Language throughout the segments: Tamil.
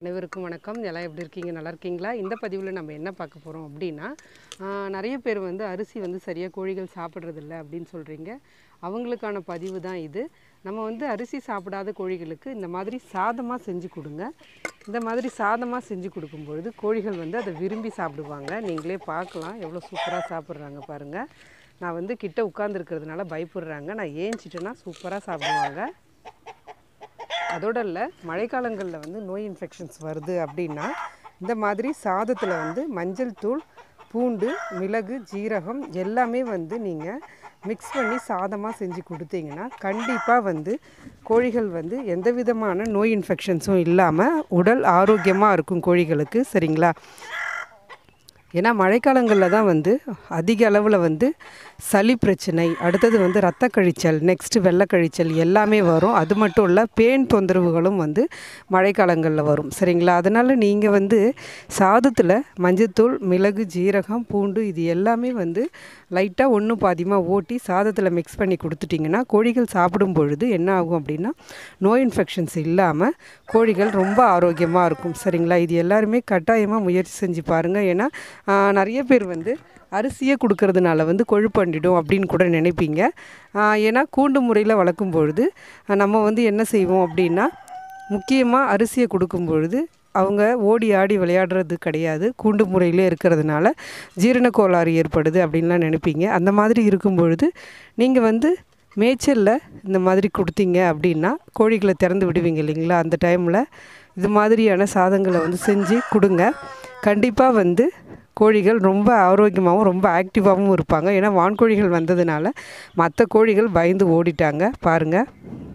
அனைவருக்கும் வணக்கம். எல்லாம் எப்படி இருக்கீங்க? நல்லா இருக்கீங்களா? இந்த பதிவில் நம்ம என்ன பார்க்க போகிறோம் அப்படின்னா, நிறைய பேர் வந்து அரிசி வந்து சரியாக கோழிகள் சாப்பிட்றதில்ல அப்படின்னு சொல்கிறீங்க. அவங்களுக்கான பதிவு தான் இது. நம்ம வந்து அரிசி சாப்பிடாத கோழிகளுக்கு இந்த மாதிரி சாதமாக செஞ்சு கொடுங்க. இந்த மாதிரி சாதமாக செஞ்சு கொடுக்கும்பொழுது கோழிகள் வந்து அதை விரும்பி சாப்பிடுவாங்க. நீங்களே பார்க்கலாம் எவ்வளோ சூப்பராக சாப்பிட்றாங்க பாருங்கள். நான் வந்து கிட்ட உட்காந்துருக்கிறதுனால பயப்படுறாங்க. நான் ஏஞ்சிட்டேன்னா சூப்பராக சாப்பிடுவாங்க. அதோட இல்லை, மழைக்காலங்களில் வந்து நோய் இன்ஃபெக்ஷன்ஸ் வருது அப்படின்னா இந்த மாதிரி சாதத்தில் வந்து மஞ்சள் தூள், பூண்டு, மிளகு, ஜீரகம் எல்லாமே வந்து நீங்கள் மிக்ஸ் பண்ணி சாதமாக செஞ்சு கொடுத்தீங்கன்னா கண்டிப்பாக வந்து கோழிகள் வந்து எந்த விதமான நோய் இன்ஃபெக்ஷன்ஸும் இல்லாமல் உடல் ஆரோக்கியமாக இருக்கும் கோழிகளுக்கு. சரிங்களா? ஏன்னா மழைக்காலங்களில் தான் வந்து அதிக அளவில் வந்து சளி பிரச்சனை, அடுத்தது வந்து இரத்த கழிச்சல், நெக்ஸ்ட்டு வெள்ளை கழிச்சல் எல்லாமே வரும். அது மட்டும் இல்லை, பேன் தொந்தரவுகளும் வந்து மழைக்காலங்களில் வரும். சரிங்களா? அதனால் நீங்கள் வந்து சாதத்தில் மஞ்சத்தூள், மிளகு, ஜீரகம், பூண்டு இது எல்லாமே வந்து லைட்டாக ஒன்று பாதியமாக ஓட்டி சாதத்தில் மிக்ஸ் பண்ணி கொடுத்துட்டிங்கன்னா கோழிகள் சாப்பிடும் பொழுது என்ன ஆகும் அப்படின்னா நோய் இன்ஃபெக்ஷன்ஸ் இல்லாமல் கோழிகள் ரொம்ப ஆரோக்கியமாக இருக்கும். சரிங்களா? இது எல்லாருமே கட்டாயமாக முயற்சி செஞ்சு பாருங்கள். ஏன்னா நிறைய பேர் வந்து அரிசியை கொடுக்கறதுனால வந்து கொழுப்பண்டிடும் அப்படின்னு கூட நினைப்பீங்க. ஏன்னா கூண்டு முறையில் வளர்க்கும் பொழுது நம்ம வந்து என்ன செய்வோம் அப்படின்னா, முக்கியமாக அரிசியை கொடுக்கும் பொழுது அவங்க ஓடி ஆடி விளையாடுறது கிடையாது. கூண்டு முறையிலே இருக்கிறதுனால ஜீரண கோளாறு ஏற்படுது அப்படின்லாம் நினைப்பீங்க. அந்த மாதிரி இருக்கும் பொழுது நீங்கள் வந்து மேய்ச்சலில் இந்த மாதிரி கொடுத்தீங்க அப்படின்னா கோழிகளை திறந்து விடுவீங்க இல்லைங்களா? அந்த டைமில் இது மாதிரியான சாதங்களை வந்து செஞ்சு கொடுங்க. கண்டிப்பாக வந்து கோழிகள் ரொம்ப ஆரோக்கியமாகவும் ரொம்ப ஆக்டிவாகவும் இருப்பாங்க. ஏன்னா வான்கோழிகள் வந்ததுனால மற்ற கோழிகள் பயந்து ஓடிட்டாங்க பாருங்கள்.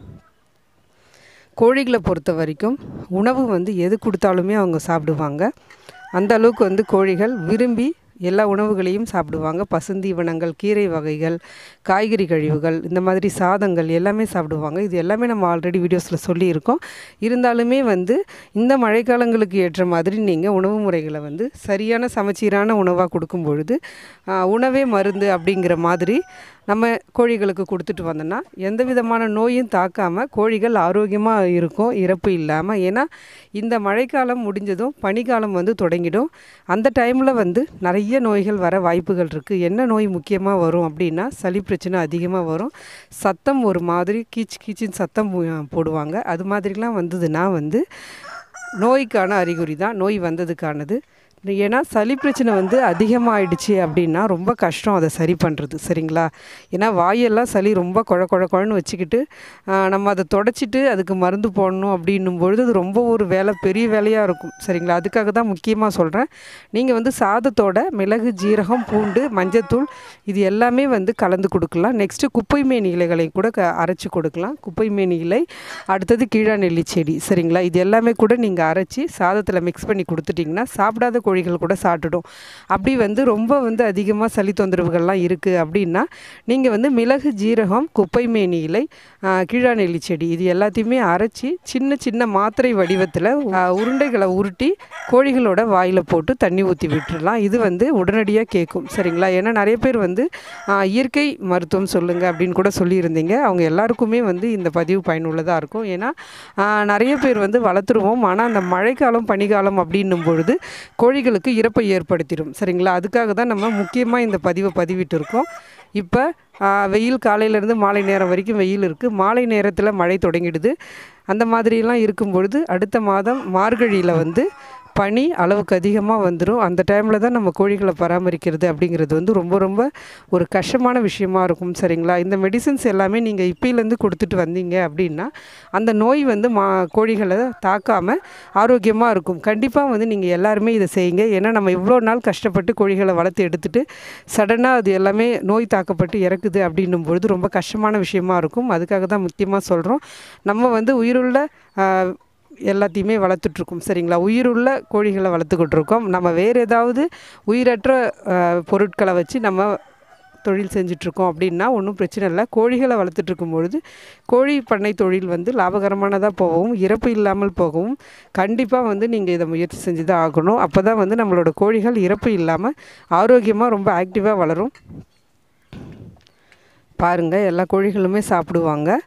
கோழிகளை பொறுத்த வரைக்கும் உணவு வந்து எது கொடுத்தாலுமே அவங்க சாப்பிடுவாங்க. அந்த அளவுக்கு வந்து கோழிகள் விரும்பி எல்லா உணவுகளையும் சாப்பிடுவாங்க. பசுந்தீவனங்கள், கீரை வகைகள், காய்கறி கழிவுகள், இந்த மாதிரி சாதங்கள் எல்லாமே சாப்பிடுவாங்க. இது எல்லாமே நம்ம ஆல்ரெடி வீடியோஸில் சொல்லியிருக்கோம். இருந்தாலுமே வந்து இந்த மழைக்காலங்களுக்கு ஏற்ற மாதிரி நீங்கள் உணவு முறைகளை வந்து சரியான சமச்சீரான உணவாக கொடுக்கும் பொழுது உணவே மருந்து அப்படிங்கிற மாதிரி நம்ம கோழிகளுக்கு கொடுத்துட்டு வந்தோன்னா எந்த விதமான நோயும் தாக்காமல் கோழிகள் ஆரோக்கியமாக இருக்கும், இறப்பு இல்லாமல். ஏன்னா இந்த மழைக்காலம் முடிஞ்சதும் பனிக்காலம் வந்து தொடங்கிடும். அந்த டைமில் வந்து நிறைய நோய்கள் வர வாய்ப்புகள் இருக்குது. என்ன நோய் முக்கியமாக வரும் அப்படின்னா சளி பிரச்சனை அதிகமாக வரும். சத்தம் ஒரு மாதிரி கீச்சின்னு சத்தம் போடுவாங்க. அது மாதிரிலாம் வந்ததுன்னா வந்து நோய்க்கான அறிகுறி தான், நோய் வந்ததுக்கானது. ஏன்னா சளி பிரச்சனை வந்து அதிகமாகிடுச்சு அப்படின்னா ரொம்ப கஷ்டம் அதை சரி பண்ணுறது. சரிங்களா? ஏன்னா வாயெல்லாம் சளி ரொம்ப குழன்னு வச்சுக்கிட்டு நம்ம அதை தொடச்சிட்டு அதுக்கு மருந்து போடணும் அப்படின்னும் பொழுது அது ரொம்ப ஒரு பெரிய வேலையாக இருக்கும். சரிங்களா? அதுக்காக தான் முக்கியமாக சொல்கிறேன். நீங்கள் வந்து சாதத்தோட மிளகு, ஜீரகம், பூண்டு, மஞ்சத்தூள் இது எல்லாமே வந்து கலந்து கொடுக்கலாம். நெக்ஸ்ட்டு குப்பை மேனி இலைகளை கூட அரைச்சி கொடுக்கலாம். குப்பை மேனி இலை, அடுத்தது கீழாநெல்லி செடி. சரிங்களா? இது எல்லாமே கூட நீங்கள் அரைச்சி சாதத்தில் மிக்ஸ் பண்ணி கொடுத்துட்டிங்கன்னா சாப்பிடாத கோழிகள் கூட சாப்பிட்டுடும். அப்படி வந்து ரொம்ப வந்து அதிகமாக சளி தொந்தரவுகள்லாம் இருக்குது அப்படின்னா நீங்கள் வந்து மிளகு, ஜீரகம், குப்பை மேனி இலை, கீழாநெல்லி செடி இது எல்லாத்தையுமே அரைச்சி சின்ன சின்ன மாத்திரை வடிவத்தில் உருண்டைகளை உருட்டி கோழிகளோட வாயில் போட்டு தண்ணி ஊற்றி விட்டுடலாம். இது வந்து உடனடியாக கேட்கும். சரிங்களா? ஏன்னா நிறைய பேர் வந்து இயற்கை மருத்துவம் சொல்லுங்கள் அப்படின்னு கூட சொல்லியிருந்தீங்க. அவங்க எல்லாருக்குமே வந்து இந்த பதிவு பயனுள்ளதாக இருக்கும். ஏன்னா நிறைய பேர் வந்து வளர்த்துருவோம், ஆனால் அந்த மழைக்காலம் பனிக்காலம் அப்படின்னும் பொழுது கோழிகளுக்கு இறப்பை ஏற்படுத்திடும். சரிங்களா? அதுக்காக தான் நம்ம முக்கியமாக இந்த பதிவை பதிவிட்டு இருக்கோம். இப்போ வெயில் காலையிலேருந்து மாலை நேரம் வரைக்கும் வெயில் இருக்குது. மாலை நேரத்தில் மழை தொடங்கிடுது. அந்த மாதிரிலாம் இருக்கும் பொழுது அடுத்த மாதம் மார்கழியில் வந்து பனி அளவுக்கு அதிகமாக வந்துடும். அந்த டைமில் தான் நம்ம கோழிகளை பராமரிக்கிறது அப்படிங்கிறது வந்து ரொம்ப ரொம்ப ஒரு கஷ்டமான விஷயமா இருக்கும். சரிங்களா? இந்த மெடிசின்ஸ் எல்லாமே நீங்கள் இப்போலேருந்து கொடுத்துட்டு வந்தீங்க அப்படின்னா அந்த நோய் வந்து கோழிகளை தாக்காமல் ஆரோக்கியமாக இருக்கும். கண்டிப்பாக வந்து நீங்கள் எல்லாருமே இதை செய்யுங்க. ஏன்னா நம்ம இவ்வளோ நாள் கஷ்டப்பட்டு கோழிகளை வளர்த்து எடுத்துகிட்டு சடனாக அது எல்லாமே நோய் தாக்கப்பட்டு இறக்குது அப்படின்னும் பொழுது ரொம்ப கஷ்டமான விஷயமா இருக்கும். அதுக்காக தான் முக்கியமாக சொல்கிறோம். நம்ம வந்து உயிருள்ள எல்லாத்தையுமே வளர்த்துட்ருக்கோம். சரிங்களா? உயிருள்ள கோழிகளை வளர்த்துக்கிட்ருக்கோம். நம்ம வேறு ஏதாவது உயிரற்ற பொருட்களை வச்சு நம்ம தொழில் செஞ்சிட்ருக்கோம் அப்படின்னா ஒன்றும் பிரச்சனை இல்லை. கோழிகளை வளர்த்துட்ருக்கும் பொழுது கோழி பண்ணை தொழில் வந்து லாபகரமானதாக போகவும் இறப்பு இல்லாமல் போகவும் கண்டிப்பாக வந்து நீங்கள் இதை முயற்சி செஞ்சு தான் ஆகணும். அப்போ தான் வந்து நம்மளோட கோழிகள் இறப்பு இல்லாமல் ஆரோக்கியமாக ரொம்ப ஆக்டிவாக வளரும். பாருங்கள், எல்லா கோழிகளுமே சாப்பிடுவாங்க.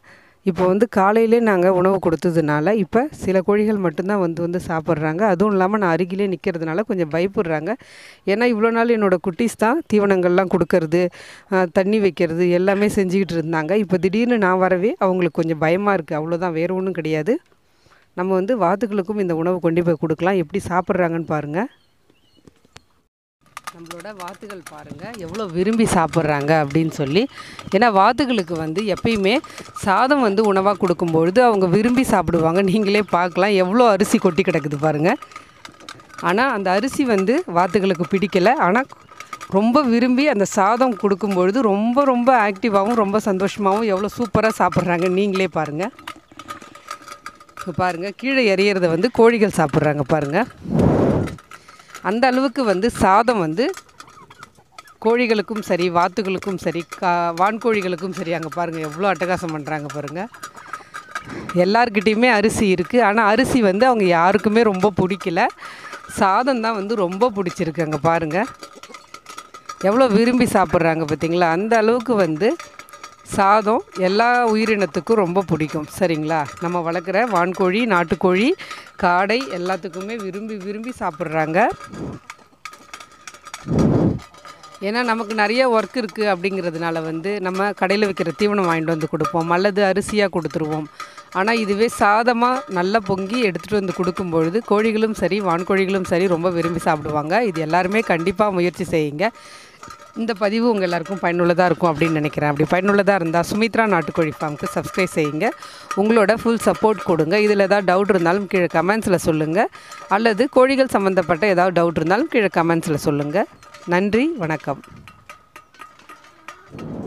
இப்போ வந்து காலையிலே நாங்கள் உணவு கொடுத்ததுனால இப்போ சில கோழிகள் மட்டும்தான் வந்து சாப்பிட்றாங்க. அதுவும் இல்லாமல் நான் அருகிலே நிற்கிறதுனால கொஞ்சம் பயப்படுறாங்க. ஏன்னா இவ்வளோ நாள் என்னோடய குட்டீஸ் தான் தீவனங்கள்லாம் கொடுக்கறது, தண்ணி வைக்கிறது எல்லாமே செஞ்சுக்கிட்டு இருந்தாங்க. இப்போ திடீர்னு நான் வரவே அவங்களுக்கு கொஞ்சம் பயமாக இருக்குது. அவ்வளோதான், வேறு ஒன்றும் கிடையாது. நம்ம வந்து வாத்துகளுக்கும் இந்த உணவு கொண்டு போய் கொடுக்கலாம். எப்படி சாப்பிட்றாங்கன்னு பாருங்கள். நம்மளோட வாத்துகள் பாருங்கள் எவ்வளோ விரும்பி சாப்பிட்றாங்க அப்படின்னு சொல்லி. ஏன்னா வாத்துகளுக்கு வந்து எப்பயுமே சாதம் வந்து உணவாக கொடுக்கும்பொழுது அவங்க விரும்பி சாப்பிடுவாங்க. நீங்களே பார்க்கலாம் எவ்வளோ அரிசி கொட்டி கிடக்குது பாருங்கள். ஆனால் அந்த அரிசி வந்து வாத்துகளுக்கு பிடிக்கலை. ஆனால் ரொம்ப விரும்பி அந்த சாதம் கொடுக்கும்பொழுது ரொம்ப ரொம்ப ஆக்டிவாகவும் ரொம்ப சந்தோஷமாகவும் எவ்வளோ சூப்பராக சாப்பிட்றாங்க. நீங்களே பாருங்கள். இப்போ பாருங்கள், கீழே எறியறதை வந்து கோழிகள் சாப்பிட்றாங்க பாருங்கள். அந்த அளவுக்கு வந்து சாதம் வந்து கோழிகளுக்கும் சரி, வாத்துகளுக்கும் சரி, வான்கோழிகளுக்கும் சரி. அங்கே பாருங்கள் எவ்வளோ அட்டகாசம் பண்ணுறாங்க பாருங்கள். எல்லார்கிட்டேயுமே அரிசி இருக்குது. ஆனால் அரிசி வந்து அவங்க யாருக்குமே ரொம்ப பிடிக்கல. சாதம் தான் வந்து ரொம்ப பிடிச்சிருக்கு. அங்கே பாருங்கள் எவ்வளோ விரும்பி சாப்பிட்றாங்க பார்த்தீங்களா. அந்த அளவுக்கு வந்து சாதம் எல்லா உயிரினத்துக்கும் ரொம்ப பிடிக்கும். சரிங்களா. நம்ம வளர்க்குற வான்கோழி, நாட்டுக்கோழி, காடை எல்லாத்துக்குமே விரும்பி விரும்பி சாப்பிட்றாங்க. ஏன்னா நமக்கு நிறைய ஒர்க் இருக்குது அப்படிங்கிறதுனால வந்து நம்ம கடையில் வைக்கிற தீவனம் வாங்கிட்டு வந்து கொடுப்போம், அல்லது அரிசியாக கொடுத்துருவோம். ஆனால் இதுவே சாதமாக நல்லா பொங்கி எடுத்துகிட்டு வந்து கொடுக்கும்பொழுது கோழிகளும் சரி, வான்கோழிகளும் சரி ரொம்ப விரும்பி சாப்பிடுவாங்க. இது எல்லாருமே கண்டிப்பாக முயற்சி செய்யுங்க. இந்த பதிவு உங்கள் எல்லாருக்கும் பயனுள்ளதாக இருக்கும் அப்படின்னு நினைக்கிறேன். அப்படி பயனுள்ளதாக இருந்தால் சுமித்ரா நாட்டுக்கோழி ஃபார்முக்கு சப்ஸ்கிரைப் செய்யுங்க. உங்களோட ஃபுல் சப்போர்ட் கொடுங்க. இதில் ஏதாவது டவுட் இருந்தாலும் கீழே கமெண்ட்ஸில் சொல்லுங்கள். அல்லது கோழிகள் சம்மந்தப்பட்ட ஏதாவது டவுட் இருந்தாலும் கீழே கமெண்ட்ஸில் சொல்லுங்கள். நன்றி, வணக்கம்.